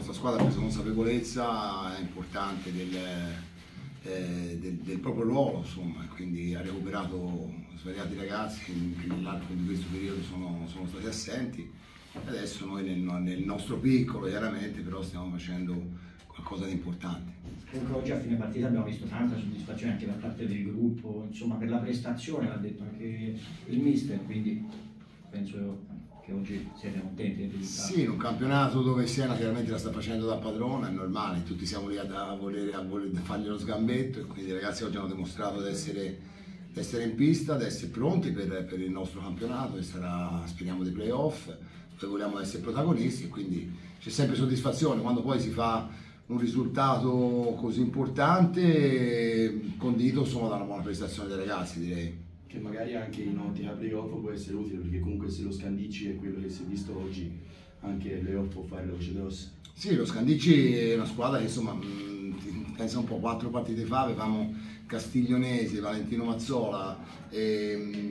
nostra squadra ha preso consapevolezza importante del proprio ruolo, insomma, e quindi ha recuperato svariati ragazzi che nell'arco di questo periodo sono stati assenti. Adesso noi nel nostro piccolo, chiaramente, però stiamo facendo qualcosa di importante. Comunque oggi a fine partita abbiamo visto tanta soddisfazione anche da parte del gruppo, insomma, per la prestazione, l'ha detto anche il mister, quindi penso che oggi siete contenti del risultato. Sì, in un campionato dove Siena chiaramente la sta facendo da padrona, è normale, tutti siamo lì a voler fargli lo sgambetto, e quindi i ragazzi oggi hanno dimostrato di essere in pista, di essere pronti per il nostro campionato, che sarà, speriamo, dei playoff, dove vogliamo essere protagonisti, e quindi c'è sempre soddisfazione quando poi si fa un risultato così importante, condito solo da una buona prestazione dei ragazzi, direi. Che magari anche in ottica playoff può essere utile, perché comunque se lo Scandicci è quello che si è visto oggi, anche playoff può fare la voce grossa. Sì, lo Scandicci è una squadra che, insomma, pensa un po', 4 partite fa avevamo Castiglionese, Valentino Mazzola e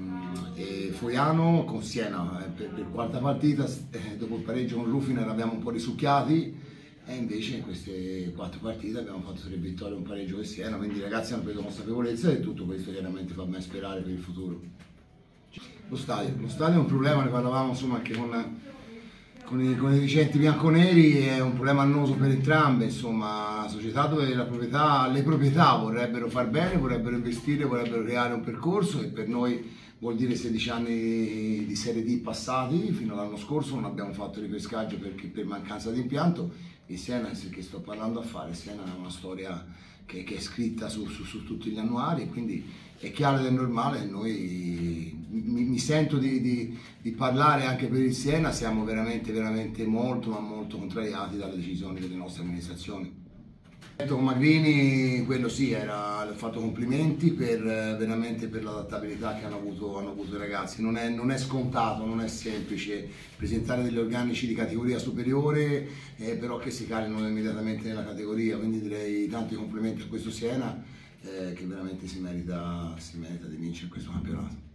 Foiano con Siena per quarta partita. Dopo il pareggio con Rufina l'abbiamo un po' risucchiati, e invece in queste 4 partite abbiamo fatto 3 vittorie e un pareggio con Siena, quindi i ragazzi hanno preso consapevolezza, e tutto questo chiaramente fa ben sperare per il futuro. Lo stadio è un problema, ne parlavamo, insomma, anche con i dirigenti bianconeri, è un problema annoso per entrambe, insomma, una società dove le proprietà vorrebbero far bene, vorrebbero investire, vorrebbero creare un percorso, e per noi vuol dire 16 anni di Serie D passati. Fino all'anno scorso non abbiamo fatto ripescaggio per mancanza di impianto, e Siena, che sto parlando a fare, Siena ha una storia che è scritta su tutti gli annuari, quindi è chiaro ed è normale. Noi mi sento di parlare anche per il Siena, siamo veramente molto ma molto contrariati dalle decisioni delle nostre amministrazioni. Con Magrini, quello sì, le ho fatto complimenti veramente per l'adattabilità che hanno avuto i ragazzi. Non è scontato, non è semplice presentare degli organici di categoria superiore, però che si calino immediatamente nella categoria, quindi direi tanti complimenti a questo Siena, che veramente si merita di vincere questo campionato.